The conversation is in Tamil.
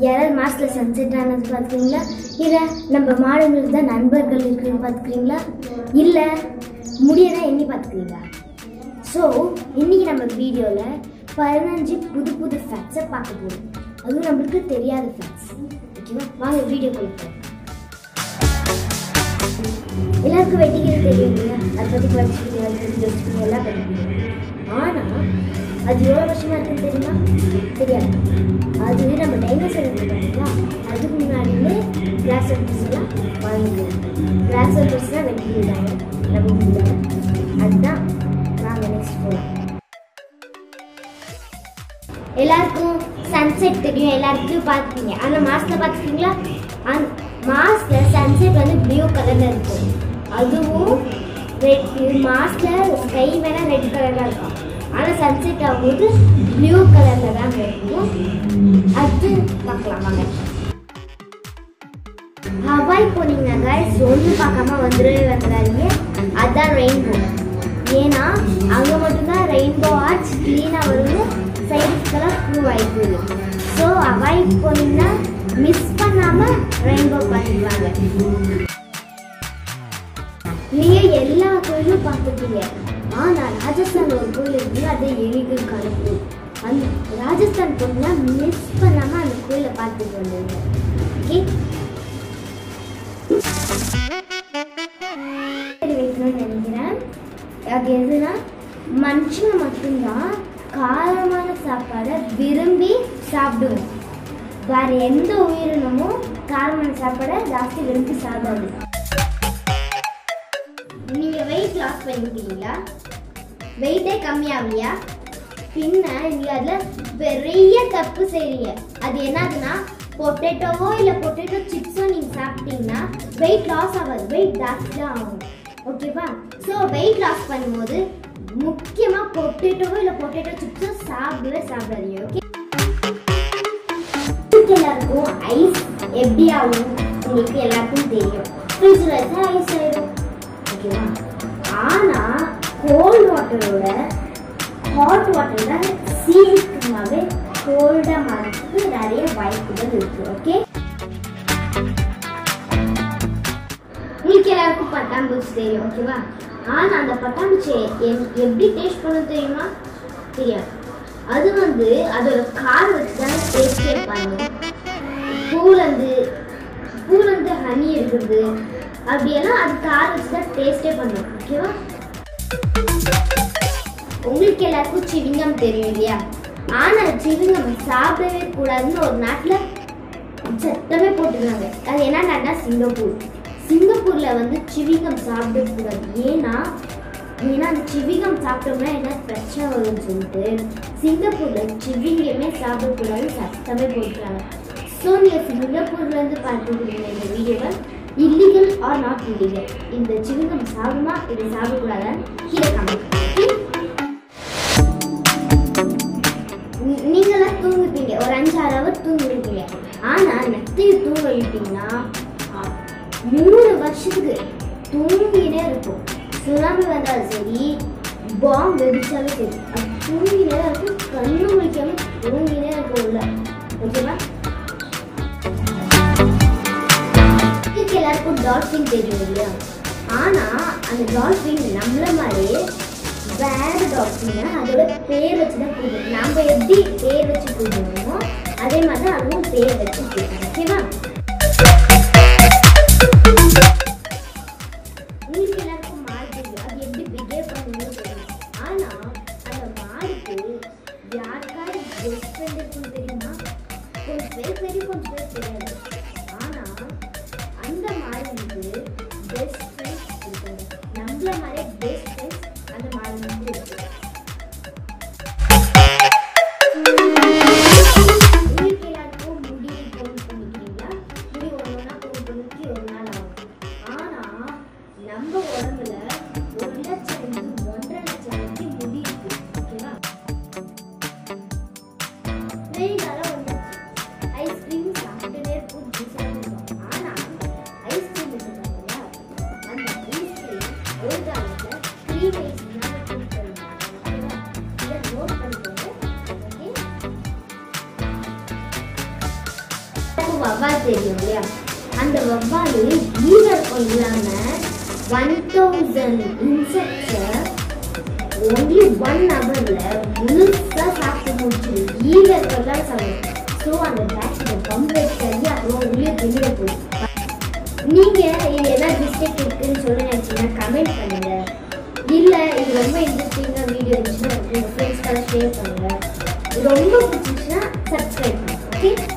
யாராவது மாஸ்ல சன்செட் ஆனது பார்த்துக்கிறீங்களா? இல்லை நம்ம மாடுங்களுக்கு தான் நண்பர்கள் இருக்குன்னு பார்த்துக்கிறீங்களா? இல்லை முடியதான் எண்ணி பார்த்துக்கிறீங்களா? ஸோ இன்னைக்கு நம்ம வீடியோவில் 15 புது ஃபேக்ட்ஸை பார்க்க போகிறோம். அதுவும் நம்மளுக்கு தெரியாத ஃபேக்ட்ஸ். ஓகேவா, வாங்க வீடியோ கொடுப்போம். எல்லாருக்கும் வெட்டிக்கிறது தெரியும் இல்லையா? அதை பற்றி படிச்சுக்கோங்க, அதை பற்றி வச்சுக்கோங்க, எல்லாம் படிக்கணும். ஆனால் அது எவ்வளோ வருஷமாக இருக்குன்னு தெரியுமா? தெரியாது. அது நம்ம டைனோசர் பார்த்தீங்களா, அதுக்கு முன்னாடியே கிளாஸ் எல்லாம் வாங்கிக்கலாம். கிளாஸ் தான் வெட்டிக்கிறாங்க நம்ம ஊரில். அதுதான் நாங்கள் நெக்ஸ்ட் போகலாம். எல்லாருக்கும் சன்செட் தெரியும், எல்லாருக்கும் பார்த்துப்பீங்க. ஆனால் மாஸ்ல பார்த்துருக்கீங்களா? மாஸ்ல சன்செட் வந்து ப்ளூ கலர்ல இருக்கும். அதுவும் மாஸ்ல ஸ்கை வேணா ரெட் கலர்ல இருக்கும். ஆனால் சன்செட் ஆகும்போது ப்ளூ கலர்ல தான் இருக்கும். அது பார்க்கலாம் வாங்க. ஹவாய் போனீங்கன்னா கைஸ் ஒன்று பார்க்காம வந்துடாதீங்க. அதுதான் ரெயின்போ. ஏன்னா அங்கே மட்டும்தான் ரெயின்போ ஆர்ட்ஸ் க்ளீனாக வருது, சைடுக்கெல்லாம் ப்ளூ ஆயிடுது. ஸோ ஹவாய் போனீங்கன்னா மிஸ் பண்ணாமல் ரெயின்போ பண்ணிடுவாங்க. நீங்கள் எல்லா கோயிலும் பார்த்துருக்கீங்க. ஆனால் ராஜஸ்தான் ஒரு கோயில் இருக்குது, அது எலிகள் கலப்பு. அந்த ராஜஸ்தான் போனீங்கன்னா மிஸ் பண்ணாமல் அந்த கோயிலை பார்த்துட்டு வந்துடுங்க. ஓகே, வைக்கணும்னு நினைக்கிறேன். அது எதுனா மனுஷங்க மட்டும்தான் காரமான சாப்பாடை விரும்பி சாப்பிடுவோம். வேற எந்த உயிரினமும் காரமான சாப்பாடை ஜாஸ்தி விரும்பி சாப்பிடாது. நீங்க வெயிட் லாஸ் பண்ணிட்டீங்களா? வெயிட்டே கம்மியாகலையா? பின்ன நீங்க அதுல பெரிய தப்பு செய்றீங்க. அது என்னதுன்னா, பொட்டேட்டோவோ இல்லை பொட்டேட்டோ சிப்ஸோ நீங்க சாப்பிட்டீங்கன்னா வெயிட் லாஸ் ஆகாது, வெயிட் ஜாஸ்தி தான் ஆகும். ஓகேவா? ஸோ வெயிட் லாஸ் பண்ணும்போது முக்கியமாக பொட்டேட்டோவோ இல்லை பொட்டேட்டோ சிப்ஸோ சாப்பிடாதீங்க. ஓகே, எல்லாருக்கும் ஐஸ் எப்படி ஆகும் உங்களுக்கு எல்லாருக்கும் தெரியும். ஃப்ரிட்ஜில் வச்சா ஐஸ் ஆயிடும். ஓகேவா? ஆனால் கோல்ட் வாட்டரோட ஹாட் வாட்டர் தான் சீக்கிரமாகவே கோல்டாக மாறதுக்கு நிறைய வாய்ப்புகள் இருக்கு. ஓகே, உங்களுக்கு எல்லாருக்கும் பட்டாம்பூச்சி தெரியும். ஓகேவா? ஆனால் அந்த பட்டாம்பூச்சி எப்படி டேஸ்ட் பண்ண தெரியுமா? தெரியாது. அது வந்து அதோட கார் வச்சு தான் டேஸ்டே பண்ணும். பூலேருந்து ஹனி இருக்குது, அப்படியெல்லாம் அது கார் வச்சு தான் டேஸ்டே பண்ணும். ஓகேவா? உங்களுக்கு எல்லாருக்கும் சிவிங்கம் தெரியும் இல்லையா? ஆனால் சிவிங்கம் சாப்பிடவே கூடாதுன்னு ஒரு நாட்டில் சட்டமே போட்டுருக்காங்க. அது என்ன நாட்டுனா சிங்கப்பூர். சிங்கப்பூரில் வந்து சிவிங்கம் சாப்பிடக்கூடாது. ஏன்னா அந்த சிவிங்கம் சாப்பிட்டோம்னா என்ன பிரச்சனை வரும்னு சொல்லிட்டு சிங்கப்பூரில் சிவிங்கமே சாப்பிடக்கூடாது சட்டமே போட்டுருக்காங்க. ஸோ நீங்கள் சிங்கப்பூர்லேருந்து பார்த்துக்கிறீங்க இந்த வீடியோவை, இல்லீகல் ஆர் நாட் இல்லீகல், இந்த சிவிங்கம் சாப்பிடுமா இதை சாப்பிடக்கூடாதான்னு கீழே காமிங்க. நீங்களாம் தூங்குப்பீங்க, ஒரு 5-6 ஹவர் தூங்கிருப்பீங்க. ஆனால் நெத்தி தூங்க விட்டீங்கன்னா 3 வருஷத்துக்கு தூங்கினே இருக்கும். சுனாமி வந்தாலும் சரி, பாம்பு வெடிச்சாலும் சரி, அது தூங்கினே இருக்கும். கண்ணு முடிக்காம தூங்கினே இருக்கும் உள்ள. ஓகேவா? இதுக்கு எல்லாருக்கும் டால்ஃபின் தெரியும் இல்லையா? ஆனால் அந்த டால்ஃபின் நம்மள மாதிரியே வேற டால்ஃபின் அதோட பேர் வச்சு தான் கூப்பிடுவோம். நம்ம எப்படி பேர் வச்சு கூப்பிடுவோமோ அதே மாதிரி தான் அதுவும் பேர் வச்சு கூப்பிடுவோம். ஓகேவா? உங்களுக்கு எல்லாருக்கும் மாடு தெரியும், அது எப்படி பிஹேவ் பண்ணுன்னு தெரியும். ஆனால் அந்த மாடுக்கு யாருக்காவது பெஸ்ட் ஃப்ரெண்ட் இருக்குன்னு தெரியுமா? கொஞ்சம் பேர் தெரியும், கொஞ்சம் பேர் தெரியாது. ஆனால் அந்த மாடுக்கு பெஸ்ட் ஃப்ரெண்ட்ஸ் இருக்காங்க. நம்மள மாதிரி பெஸ்ட் ஃப்ரெண்ட்ஸ் அந்த மாடுக்கு இருக்கு. உங்களுக்கு எல்லாருக்கும் முடி கவுண்ட் பண்ணிக்கிறீங்களா? முடி ஒன்று ஒன்றா கவுண்ட் பண்ணிக்கு ஒரு நாள் ஆகும். வவ்வால் தெரியும் இல்லையா, அந்த வவ்வால் ஈரக்கம் இல்லாமல் 1000 இன்செக்ட்ஸை only 1 hourல முழுசாக சாப்பிட்டு முடிச்சு ஈரக்கெல்லாம் சாப்பிடும். ஸோ அந்த பேட்சை கம்ப்ளீட் பண்ணி அப்புறம் உள்ளே தெரிய போகுது. நீங்கள் இது எதாவது மிஸ்டேக் இருக்குன்னு சொல்லி நினச்சிங்கன்னா கமெண்ட் பண்ணுங்கள். இல்லை இது ரொம்ப இன்ட்ரெஸ்டிங்காக வீடியோ இருந்துச்சுன்னா உங்கள் ஃப்ரெண்ட்ஸ்க்காக ஷேர் பண்ணுங்கள். இது ரொம்ப பிடிச்சிச்சுன்னா சப்ஸ்கிரைப் பண்ணுங்கள். ஓகே.